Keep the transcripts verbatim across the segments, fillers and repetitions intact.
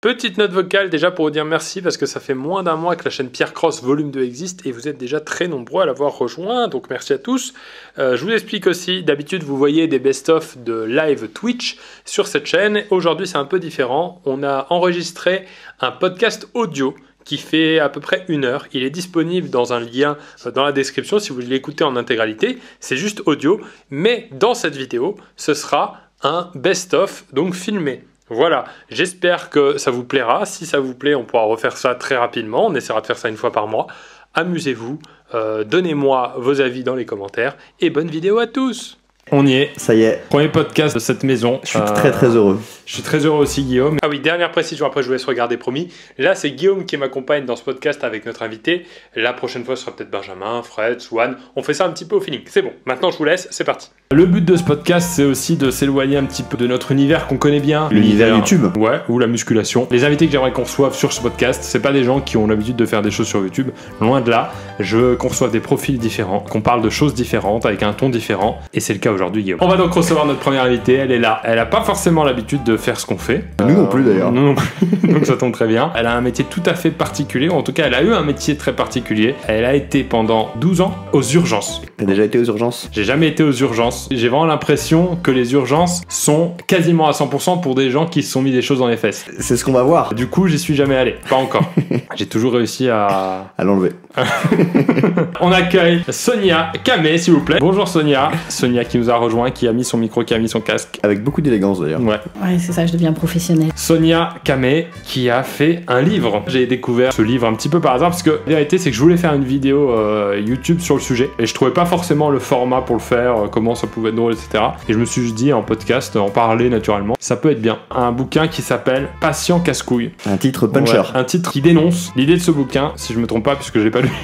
Petite note vocale déjà pour vous dire merci parce que ça fait moins d'un mois que la chaîne Pierre Cross Volume deux existe et vous êtes déjà très nombreux à l'avoir rejoint, donc merci à tous. Euh, je vous explique aussi, d'habitude vous voyez des best-of de live Twitch sur cette chaîne. Aujourd'hui c'est un peu différent, on a enregistré un podcast audio qui fait à peu près une heure. Il est disponible dans un lien dans la description si vous voulez l'écouter en intégralité. C'est juste audio, mais dans cette vidéo, ce sera un best-of, donc filmé. Voilà, j'espère que ça vous plaira. Si ça vous plaît, on pourra refaire ça très rapidement. On essaiera de faire ça une fois par mois. Amusez-vous, euh, donnez-moi vos avis dans les commentaires et bonne vidéo à tous. On y est. Ça y est. Premier podcast de cette maison. Je suis euh, très très heureux. Je suis très heureux aussi, Guillaume. Ah oui, dernière précision, après je vous laisse regarder, promis. Là, c'est Guillaume qui m'accompagne dans ce podcast avec notre invité. La prochaine fois, ce sera peut-être Benjamin, Fred, Swan. On fait ça un petit peu au feeling. C'est bon, maintenant je vous laisse, c'est parti. Le but de ce podcast, c'est aussi de s'éloigner un petit peu de notre univers qu'on connaît bien. L'univers YouTube. Ouais, ou la musculation. Les invités que j'aimerais qu'on reçoive sur ce podcast, c'est pas des gens qui ont l'habitude de faire des choses sur YouTube. Loin de là, je veux qu'on reçoive des profils différents, qu'on parle de choses différentes, avec un ton différent. Et c'est le cas aujourd'hui, Guillaume. On va donc recevoir notre première invitée, elle est là. Elle a pas forcément l'habitude de faire ce qu'on fait. Nous non plus d'ailleurs. Nous non plus, donc ça tombe très bien. Elle a un métier tout à fait particulier, en tout cas elle a eu un métier très particulier. Elle a été pendant douze ans aux urgences. T'as déjà été aux urgences? J'ai jamais été aux urgences. J'ai vraiment l'impression que les urgences sont quasiment à cent pour cent pour des gens qui se sont mis des choses dans les fesses. C'est ce qu'on va voir. Du coup, j'y suis jamais allé. Pas encore. J'ai toujours réussi à... à l'enlever. On accueille Sonia Kamé, s'il vous plaît. Bonjour Sonia. Sonia qui nous a rejoint, qui a mis son micro, qui a mis son casque. Avec beaucoup d'élégance d'ailleurs. Ouais. Ouais, c'est ça, je deviens professionnel. Sonia Kamé qui a fait un livre. J'ai découvert ce livre un petit peu par hasard parce que la vérité c'est que je voulais faire une vidéo euh, YouTube sur le sujet et je trouvais pas forcément le format pour le faire, euh, comment ça pouvait être drôle, et cetera. Et je me suis juste dit en podcast, en parler naturellement, ça peut être bien. Un bouquin qui s'appelle Patient casse-couille. Un titre puncher. Ouais, un titre qui dénonce l'idée de ce bouquin, si je me trompe pas puisque je l'ai pas lu.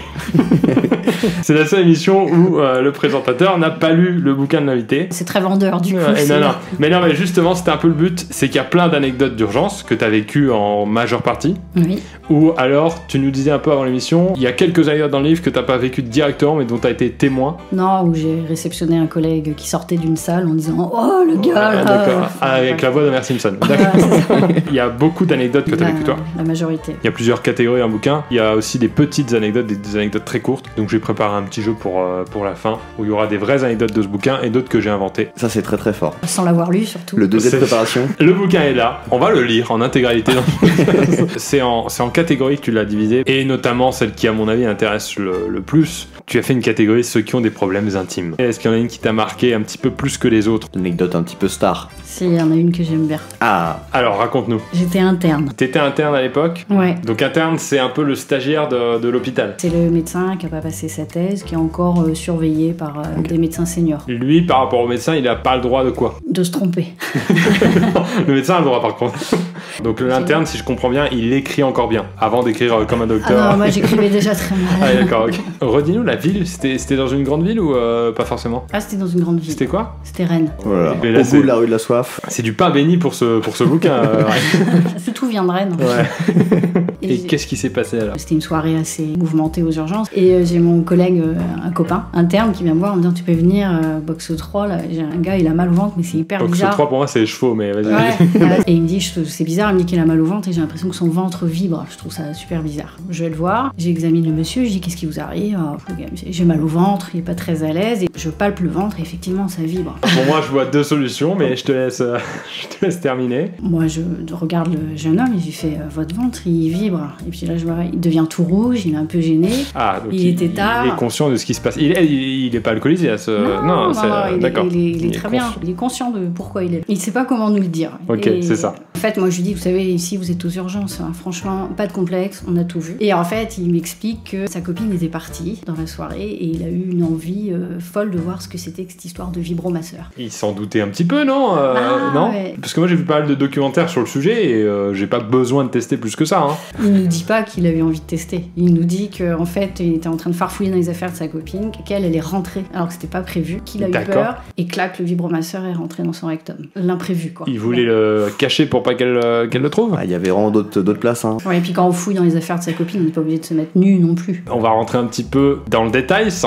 C'est la seule émission où euh, le présentateur n'a pas lu le bouquin de l'invité. C'est très vendeur du coup. Et non, non. Mais non, mais justement, c'était un peu le but, c'est qu'il y a plein d'anecdotes d'urgence que tu as vécues en majeure partie. Oui. Ou alors, tu nous disais un peu avant l'émission, il y a quelques anecdotes dans le livre que tu n'as pas vécues directement, mais dont tu as été témoin. Non, où j'ai réceptionné un collègue qui sortait d'une salle en disant « Oh, le gars ouais, là !» D'accord, avec la voix de Homer Simpson. D'accord. Il y a beaucoup d'anecdotes que tu as vécues toi. La majorité. Il y a plusieurs catégories dans le bouquin. Il y a aussi des petites anecdotes, des, des anecdotes très courtes. Donc j'ai préparé un petit jeu pour, euh, pour la fin, où il y aura des vraies anecdotes de ce bouquin et d'autres que j'ai inventées. Ça c'est très très fort. Sans l'avoir lu surtout. Le deuxième préparation. Le bouquin est là, on va le lire en intégralité. C'est en, en catégories que tu l'as divisé, et notamment celle qui à mon avis intéresse le, le plus. Tu as fait une catégorie ceux qui ont des problèmes intimes. Est-ce qu'il y en a une qui t'a marqué un petit peu plus que les autres? Une anecdote un petit peu star. Si, il y en a une que j'aime bien. Ah. Alors raconte-nous. J'étais interne. T'étais interne à l'époque? Ouais. Donc interne c'est un peu le stagiaire de, de l'hôpital. C'est le médecin qui a pas passé sa thèse, qui est encore euh, surveillé par euh, okay. des médecins seniors. Lui par rapport au médecin il a pas le droit de quoi? De se tromper. Le médecin a le droit par contre. Donc l'interne si je comprends bien il écrit encore bien avant d'écrire euh, comme un docteur. Ah non moi j'écrivais déjà très mal. Ah d'accord ok. Redis-nous la ville, c'était dans une grande ville ou euh, pas forcément? Ah c'était dans une grande ville. C'était quoi? C'était Rennes. Voilà. Là, au bout de la rue de la soif. C'est du pain béni pour ce, pour ce bouquin. Euh, Tout vient de Rennes. Ouais. Et, et qu'est-ce qui s'est passé alors? C'était une soirée assez mouvementée aux urgences et euh, j'ai mon collègue, euh, un copain interne qui vient me voir en me disant tu peux venir euh, boxe trois là, j'ai un gars il a mal au ventre mais c'est hyper boxe bizarre. boxe trois pour moi c'est les chevaux mais vas-y. Ouais. Et il me dit c'est bizarre, il me dit qu'il a mal au ventre et j'ai l'impression que son ventre vibre, je trouve ça super bizarre. Je vais le voir, j'examine le monsieur, je dis qu'est-ce qui vous arrive? J'ai mal au ventre, il est pas très à l'aise et je palpe le ventre et effectivement ça vibre. Pour moi je vois deux solutions mais je te laisse, euh, je te laisse terminer. Moi je regarde le jeune homme et je lui fais euh, votre ventre il vibre et puis là je vois il devient tout rouge, il est un peu gêné. Ah donc il, il était tard. Il est conscient de ce qui se passe. Il est, il, il est pas alcoolisé à ce. Non, non, non, non d'accord. Il, il, il, il est très bien. Il est conscient de pourquoi il est. Il sait pas comment nous le dire. Ok, c'est ça. En fait, moi je lui dis, vous savez, ici vous êtes aux urgences. Hein. Franchement, pas de complexe, on a tout vu. Et en fait, il m'explique que sa copine était partie dans la soirée et il a eu une envie euh, folle de voir ce que c'était que cette histoire de vibromasseur. Il s'en doutait un petit peu, non euh, ah, Non. Ouais. Parce que moi j'ai vu pas mal de documentaires sur le sujet et euh, j'ai pas besoin de tester plus que ça. Hein. Il nous dit pas qu'il a eu envie de tester. Il nous dit qu'en fait, il était en train de farfouiller dans les affaires de sa copine, qu'elle elle est rentrée alors que c'était pas prévu, qu'il a eu peur et clac, le vibromasseur est rentré dans son rectum. L'imprévu quoi. Il voulait ouais. le cacher pour pas qu'elle euh, qu'elle le trouve. Il ah, y avait vraiment d'autres places. Hein. Ouais, et puis quand on fouille dans les affaires de sa copine, on n'est pas obligé de se mettre nu non plus. On va rentrer un petit peu dans le détail, sans mauvais jeu de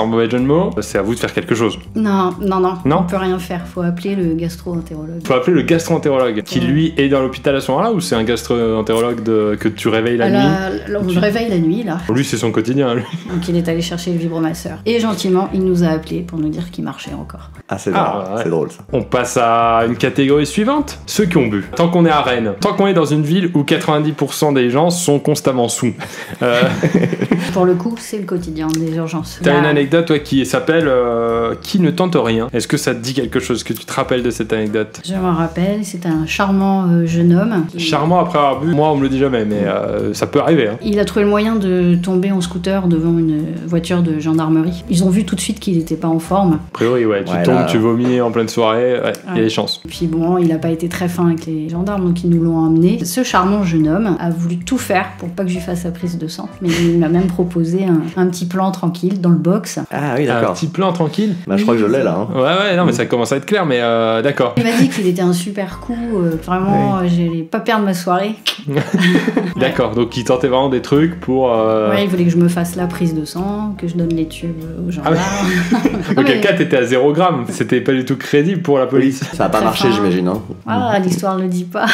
mot, c'est à vous de faire quelque chose. Non, non, non, Non on peut rien faire. Faut appeler le gastro-entérologue. Faut appeler le gastro-entérologue qui Ouais. lui est dans l'hôpital à ce moment-là ou c'est un gastro-entérologue de... que tu réveilles la À nuit? la- là, on le réveille la nuit, là. Lui c'est son quotidien. Lui. Donc il est allé chercher le vibromasseur. Et gentiment, il nous a appelés pour nous dire qu'il marchait encore. Ah, c'est Ah, drôle, ouais. c'est drôle ça. On passe à une catégorie suivante, ceux qui ont bu. Tant qu'on est à Rennes, tant qu'on est dans une ville où quatre-vingt-dix pour cent des gens sont constamment sous. Euh, Pour le coup, c'est le quotidien des urgences. T'as Là, une anecdote toi, qui s'appelle euh, Qui ne tente rien. Est-ce que ça te dit quelque chose? Que tu te rappelles de cette anecdote? Je me rappelle, c'était un charmant euh, jeune homme. qui- Charmant après avoir bu, moi on me le dit jamais, mais euh, ça peut arriver. Hein. Il a trouvé le moyen de tomber en scooter devant une voiture de gendarmerie. Ils ont vu tout de suite qu'il n'était pas en forme. A priori, ouais, tu Ouais, tombes, là- tu vomis en pleine soirée, ouais, il y a Ouais. des chances. Puis bon, il n'a pas été très fin avec les gendarmes, donc ils nous l'ont emmené. Ce charmant jeune homme a voulu tout faire pour pas que je lui fasse sa prise de sang. Mais il m'a même proposé un, un petit plan tranquille dans le box. Ah oui, Un d'accord. petit plan tranquille. Bah, je crois que je l'ai là. Hein. Ouais, ouais, non, mais ça commence à être clair, mais euh, d'accord. Il m'a dit qu'il était un super coup, euh, vraiment, euh, j'allais pas perdre ma soirée. D'accord, donc il tentait vraiment des trucs pour. Euh... Ouais, il voulait que je me fasse la prise de sang, que je donne les tubes aux gendarmes. Non, Auquel mais- cas t'étais à zéro gramme, c'était pas du tout crédible pour la Oui, police. ça a pas Très marché, fin. j'imagine. Hein. Ah, l'histoire ne le dit pas.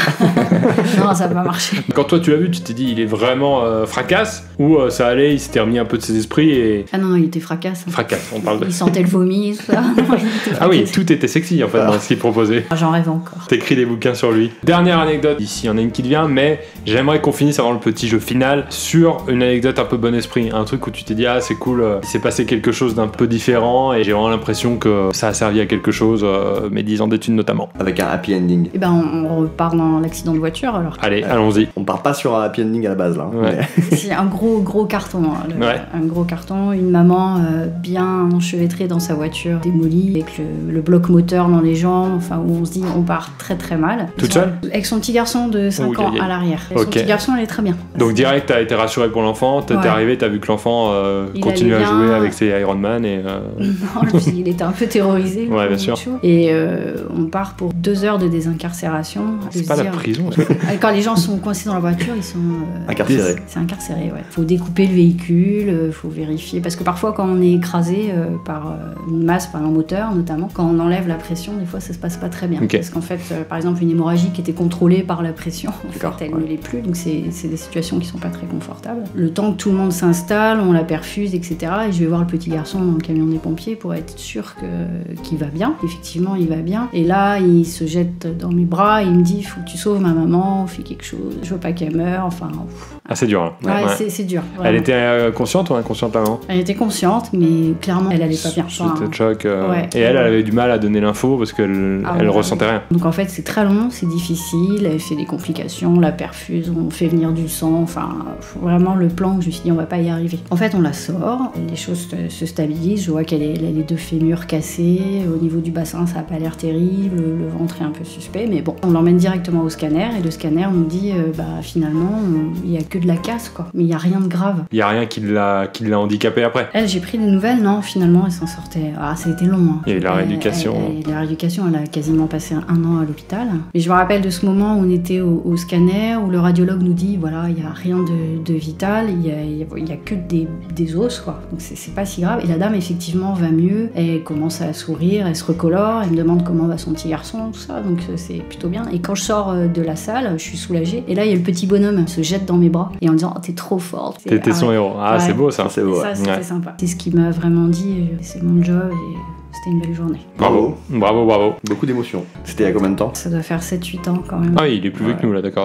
Non, ça n'a pas marché. Quand toi tu l'as vu, tu t'es dit il est vraiment euh, fracasse ou euh, ça allait, il s'était remis un peu de ses esprits et. Ah non, il était fracasse. Fracasse, on parle de. Il sentait le vomi, tout ça. Non, il était Ah oui, fracassé. tout était sexy en fait dans ce qu'il proposait. J'en rêve encore. T'écris des bouquins sur lui. Dernière anecdote, ici il y en a une qui te vient, mais j'aimerais qu'on finisse avant le petit jeu final sur une anecdote un peu bon esprit. Un truc où tu t'es dit, ah c'est cool, euh, il s'est passé quelque chose d'un peu différent et j'ai vraiment l'impression que ça a servi à quelque chose, euh, mes dix ans d'études notamment. Avec un happy ending. Et ben, on, on repart dans l'accident de voiture alors. Allez, allons-y. On part pas sur un happy ending à la base là. hein. Ouais. C'est un gros, gros carton. hein, le- Ouais. Un gros carton. Une maman euh, bien enchevêtrée dans sa voiture, démolie, avec le, le bloc moteur dans les jambes, enfin, où on se dit, on part très très mal. Toute Son- seule Avec son petit garçon de cinq Ouh, ans aïe, aïe. à l'arrière. Et Ok. Son petit garçon, il est très bien. Donc direct, t'as été rassuré pour l'enfant, t'es Ouais. arrivé, t'as vu que l'enfant euh, Il continue à allait bien. jouer avec ses Iron Man et... euh, Non, lui, il était un peu terrorisé. Ouais, le bien sûr. chou. Et euh, on part pour deux heures de désincarcération. De C'est se pas la dire- prison, ça. Quand les gens sont coincés dans la voiture, ils sont euh, Incarcéré. C'est incarcéré, ouais. Faut découper le véhicule, euh, faut vérifier. Parce que parfois, quand on est écrasé euh, par euh, une masse, par un moteur notamment, quand on enlève la pression, des fois, ça se passe pas très bien. Ok. Parce qu'en fait, euh, par exemple, une hémorragie qui était contrôlée par la pression, en D'accord, fait, elle ouais. ne l'est plus. Donc, c'est c'est des situations qui sont pas très confortables. Le temps que tout le monde s'installe, on la perfuse, et cetera. Et je vais voir le petit garçon dans le camion des pompiers pour être sûr que- qu'il va bien. Effectivement, il va bien. Et là, il se jette dans mes bras et il me dit, faut que tu sauves ma maman, fais quelque chose. Je veux pas qu'elle meure. Enfin, pff. Ah c'est dur, hein. Ouais, Ouais. c'est- c'est dur. Elle vraiment. était euh, consciente ou inconsciente avant? Elle était consciente, mais clairement, elle allait pas bien. Sous Enfin, état de choc. euh, ouais. Et elle, elle avait du mal à donner l'info parce qu'elle Ah elle ouais. ressentait rien. donc en fait, c'est très long, c'est difficile, elle fait des complications, la perfuse, on fait venir du sang, enfin, vraiment le plan que je me suis dit, on va pas y arriver. En fait, on la sort, les choses se, se stabilisent, je vois qu'elle est- elle a les deux fémurs cassés, au niveau du bassin, ça a pas l'air terrible, le ventre est un peu suspect, mais bon, on l'emmène directement au scanner, et le scanner nous dit, euh, bah finalement, on- il y a que de la casse, quoi, mais il y a rien de grave. Il y a rien qui l'a qui l'a handicapé après. Elle, j'ai pris des nouvelles, non, finalement, elle s'en sortait. Ah, ça a été long. hein. Il y a eu la Elle- rééducation. Elle, elle- la rééducation, elle a quasiment passé un, un an à l'hôpital. Mais je me rappelle de ce moment où on était au, au scanner, où le radiologue nous dit, voilà, il n'y a rien de, de vital, il n'y a, il y a- il y a que des, des os, quoi. Donc c'est c'est pas si grave. Et la dame, effectivement, va mieux. Elle commence à sourire, elle se recolore, elle me demande comment va son petit garçon, tout ça. Donc euh, c'est plutôt bien. Et quand je sors euh, de la salle, je suis soulagée. Et là, il y a le petit bonhomme qui se jette dans mes bras et en disant, oh, t'es trop forte. C'est- T'étais ah son ouais. héros. Ah, Ouais. c'est beau ça. Ça, c'est beau. Ça, ouais. c'était Ouais. sympa. C'est ce qui m'a vraiment dit, euh, c'est mon job et c'était une belle journée. Bravo. Bravo, bravo. Beaucoup d'émotions. C'était il y a combien de temps? Ça doit faire sept huit ans quand même. Ah oui, il est plus vieux Ouais. que nous là, d'accord.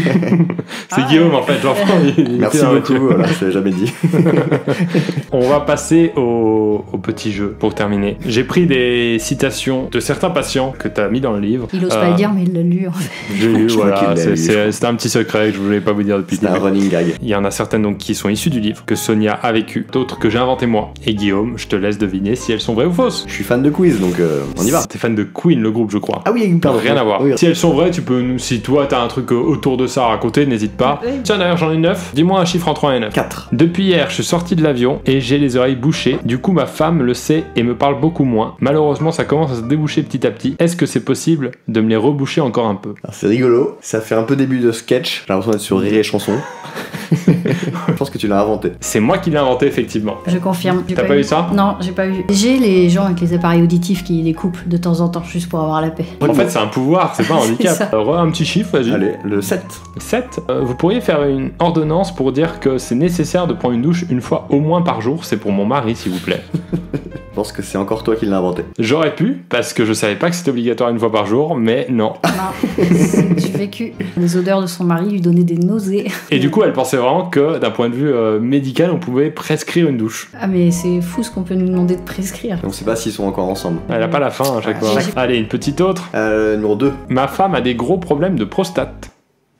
c'est Ah, Guillaume ouais. en fait, l'enfant. il- il Merci était dans la beaucoup, voiture. voilà, je l'ai jamais dit. On va passer au, au petit jeu pour terminer. J'ai pris des citations de certains patients que tu as mis dans le livre. Il ose Euh, pas le dire, mais il l'a lu en fait. J'ai lu, Je crois voilà. qu'il l'a c'est- lu, je c'est- crois. C'était un petit secret que je voulais pas vous dire depuis le C'était un début. running gag. Il y en a certaines donc qui sont issues du livre, que Sonia a vécu, d'autres que j'ai inventé moi. Et Guillaume, je te laisse deviner si elles sont vraies ou fausses. Je suis fan de quiz, donc euh, on y va. T'es fan de Queen, le groupe, je crois. Ah oui, pardon. Rien à voir. Oui, Si elles sont vraies, tu peux nous. Si toi t'as un truc euh, autour de ça à raconter, n'hésite pas. Oui. Tiens, d'ailleurs, j'en ai neuf. Dis-moi un chiffre entre un et neuf. quatre. Depuis hier, je suis sorti de l'avion et j'ai les oreilles bouchées. Du coup, ma femme le sait et me parle beaucoup moins. Malheureusement, ça commence à se déboucher petit à petit. Est-ce que c'est possible de me les reboucher encore un peu? Alors, c'est rigolo, ça fait un peu début de sketch. J'ai l'impression d'être sur Rire et Chanson. Je pense que tu l'as inventé. C'est moi qui l'ai inventé, effectivement. Je confirme. J'ai T'as pas eu ça? Non, j'ai pas eu. J'ai les gens avec les appareils auditifs qui les coupent de temps en temps, juste pour avoir la paix. En fait, c'est un pouvoir, c'est pas un handicap. ça. Euh, re- un petit chiffre, vas-y. Allez, le sept. sept. Euh, vous pourriez faire une ordonnance pour dire que c'est nécessaire de prendre une douche une fois au moins par jour. C'est pour mon mari, s'il vous plaît. Je pense que c'est encore toi qui l'as inventé. J'aurais pu, parce que je savais pas que c'était obligatoire une fois par jour, mais non. Non, j'ai vécu. Les odeurs de son mari lui donnaient des nausées. Et du coup, elle pensait vraiment que d'un point de vue euh, médical, on pouvait prescrire une douche. Ah mais c'est fou ce qu'on peut nous demander de prescrire. On sait pas s'ils sont encore ensemble. Elle a pas la fin à chaque Ah, fois. chaque- Allez, une petite autre. Euh, numéro deux. Ma femme a des gros problèmes de prostate.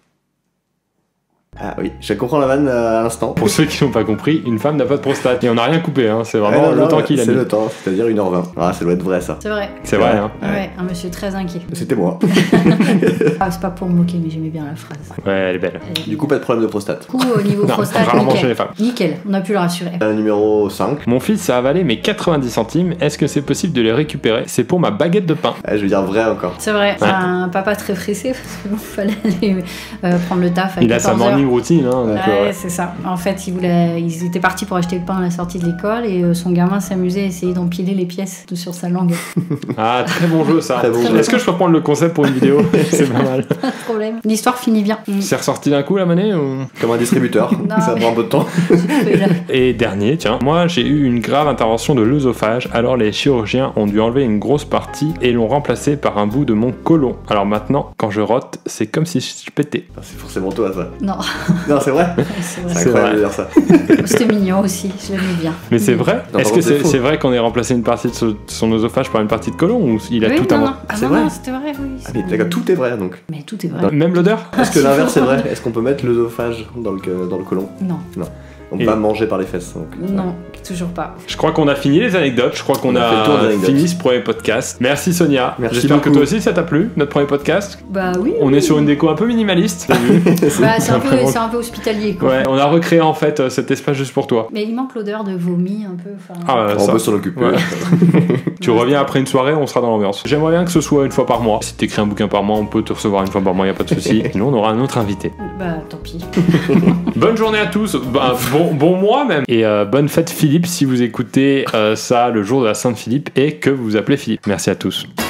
Ah oui, je comprends la vanne euh, à l'instant. Pour ceux qui n'ont pas compris, une femme n'a pas de prostate. Et on n'a rien coupé, hein. C'est vraiment Ouais, non, le non, temps qu'il a C'est mis. le temps, c'est-à-dire une heure vingt. Ah, ça doit être vrai ça. C'est vrai. C'est vrai, hein. Ouais, un monsieur très inquiet. C'était moi. Ah, c'est pas pour me moquer, mais j'aimais bien la phrase. Ouais, elle est belle. Et Du coup, pas de problème de prostate. du coup, au niveau Non, prostate, rarement nickel. chez les femmes. Nickel, on a pu le rassurer. Euh, numéro cinq. Mon fils a avalé mes quatre-vingt-dix centimes. Est-ce que c'est possible de les récupérer? C'est pour ma baguette de pain. Ah, je vais dire vrai encore. C'est vrai, Ouais. un papa très pressé, parce qu'il fallait aller euh, prendre le taf à Il a sa quatorze heures. morning routine, hein. Donc, Ouais, euh, ouais. c'est ça. En fait, ils, voulaient, ils étaient partis pour acheter le pain à la sortie de l'école et euh, son gamin s'amusait à essayer d'empiler les pièces de- sur sa langue. Ah, très bon jeu ça. Très bon jeu. Est-ce que je peux prendre le concept pour une vidéo? C'est pas mal. Pas de problème. L'histoire finit bien. Mm. C'est ressorti d'un coup la manée ou... Comme un distributeur. ça mais- prend un peu de temps. Et là, Et dernier, tiens, moi j'ai eu une grave intervention de l'œsophage, alors les chirurgiens ont dû enlever une grosse partie et l'ont remplacé par un bout de mon côlon. Alors maintenant, quand je rote, c'est comme si je pétais. Ah, c'est forcément toi ça. non, Non, c'est vrai. c'est vrai. C'est C'est incroyable vrai. de dire ça. C'était mignon aussi, je l'aimais bien. Mais c'est vrai? Non, Est-ce par que contre, c'est c'est faux. c'est vrai qu'on ait remplacé une partie de son, son œsophage par une partie de côlon ou il a oui, tout non, non. inventé? Ah, C'est non, vrai. non, c'était vrai, oui. Ah, mais d'accord, tout est vrai donc. Mais tout est vrai. Même l'odeur? Est-ce que l'inverse est vrai? Est-ce qu'on peut mettre l'œsophage dans le, dans le côlon? Non, On peut Et- pas manger par les fesses. Donc. non, toujours pas. Je crois qu'on a fini les anecdotes, je crois qu'on On a fait le tour des a anecdotes. fini ce premier podcast. Merci Sonia. Merci J'espère que beaucoup. toi aussi ça t'a plu, notre premier podcast. Bah oui. On oui. est sur une déco un peu minimaliste, t'as vu? Bah, c'est un, peu- Vraiment. c'est un peu hospitalier quoi. Ouais, on a recréé en fait euh, cet espace juste pour toi. Mais il manque l'odeur de vomi un peu. enfin, Ah, ouais, On ça. peut s'en occuper. Ouais. Tu reviens après une soirée, on sera dans l'ambiance. J'aimerais bien que ce soit une fois par mois. Si t'écris un bouquin par mois, on peut te recevoir une fois par mois, y a pas de souci. Sinon, on aura un autre invité. Bah tant pis. Bonne journée à tous, bah, bon, bon mois même. Et euh, bonne fête Philippe si vous écoutez euh, ça le jour de la Sainte-Philippe et que vous vous appelez Philippe. Merci à tous.